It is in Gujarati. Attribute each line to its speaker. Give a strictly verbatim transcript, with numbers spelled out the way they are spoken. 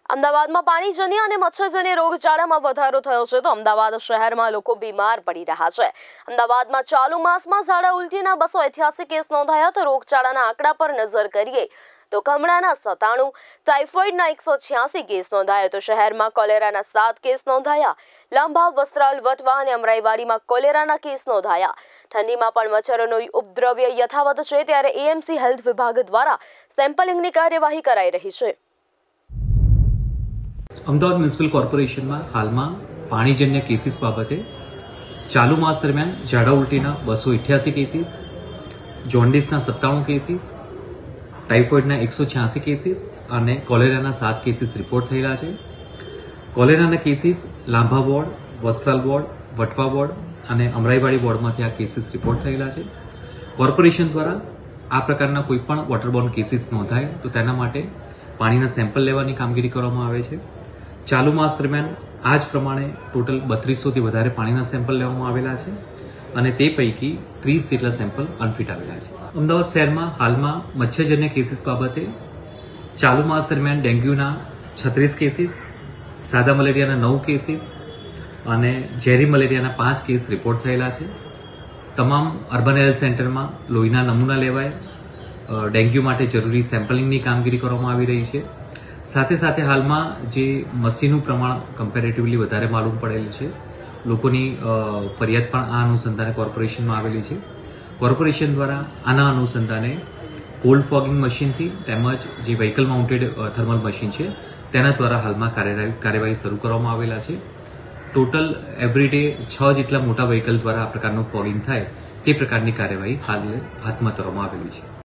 Speaker 1: અમદાવાદમાં પાણીજન્ય અને મચ્છરજન્ય રોગચાળામાં વધારો થયો છે તો અમદાવાદ શહેરમાં લોકો બીમાર પડી રહ્યા છે। અમદાવાદમાં ચાલુ માસમાં ઝાડા ઉલટીના બસો અઠ્યાસી કેસ નોંધાયા તો રોગચાળાના આંકડા પર નજર કરીએ તો કમળાના સત્તાણું, ટાઇફોઇડના એકસો છ્યાસી કેસ નોંધાયા તો શહેરમાં કોલેરાના સાત કેસ નોંધાયા। લાંભા, વસ્ત્રાલ, વટવા અને અમરાઈવાડીમાં કોલેરાના કેસ નોંધાયા। ઠંડીમાં પણ મચ્છરોનો ઉપદ્રવ યથાવત છે ત્યારે એએમસી હેલ્થ વિભાગ દ્વારા સેમ્પલિંગની કાર્યવાહી કરાઈ રહી છે।
Speaker 2: અમદાવાદ મ્યુનિસિપલ કોર્પોરેશનમાં હાલમાં પાણીજન્ય કેસીસ બાબતે ચાલુ માસ દરમિયાન ઝાડા ઉલટીના બસો અઠ્યાસી કેસીસ, જોન્ડિસના સત્તાણું કેસીસ, ટાઇફોઇડના એકસો છ્યાસી કેસીસ અને કોલેરાના સાત કેસીસ રિપોર્ટ થયેલા છે। કોલેરાના cases Lambha ward, Vastral ward, Vatva ward અને અમરાઈવાડી વોર્ડમાંથી આ કેસીસ રિપોર્ટ થયેલા છે। કોર્પોરેશન દ્વારા આ પ્રકારના કોઈ પણ વોટરબોર્ન કેસીસ નોંધાય તો તેના માટે પાણીના સેમ્પલ લેવાની કામગીરી કરવામાં આવે છે। ચાલુ માસ દરમિયાન આ જ પ્રમાણે ટોટલ બત્રીસોથી વધારે પાણીના સેમ્પલ લેવામાં આવેલા છે અને તે પૈકી ત્રીસ જેટલા સેમ્પલ અનફિટ આવેલા છે। અમદાવાદ શહેરમાં હાલમાં મચ્છરજન્ય કેસીસ બાબતે ચાલુ માસ દરમિયાન ડેન્ગ્યુના છત્રીસ કેસીસ, સાદા મલેરિયાના નવ કેસીસ અને ઝેરી મલેરિયાના પાંચ કેસ રિપોર્ટ થયેલા છે। તમામ અર્બન હેલ્થ સેન્ટરમાં લોહીના નમૂના લેવાય, ડેન્ગ્યુ માટે જરૂરી સેમ્પલિંગની કામગીરી કરવામાં આવી રહી છે। સાથે સાથે હાલમાં જે મસીનું પ્રમાણ કમ્પેરેટિવલી વધારે માલુમ પડેલું છે, લોકોની ફરિયાદ પણ આ અનુસંધાને કોર્પોરેશનમાં આવેલી છે। કોર્પોરેશન દ્વારા આના અનુસંધાને કોલ્ડ ફોગિંગ મશીનથી તેમજ જે વ્હીકલ માઉન્ટેડ થર્મલ મશીન છે તેના દ્વારા હાલમાં કાર્યવાહી શરૂ કરવામાં આવેલા છે। ટોટલ એવરીડે છ જેટલા મોટા વ્હીકલ દ્વારા આ પ્રકારનું ફોગિંગ થાય તે પ્રકારની કાર્યવાહી હાલ હાથમાં ધરવામાં આવેલી છે।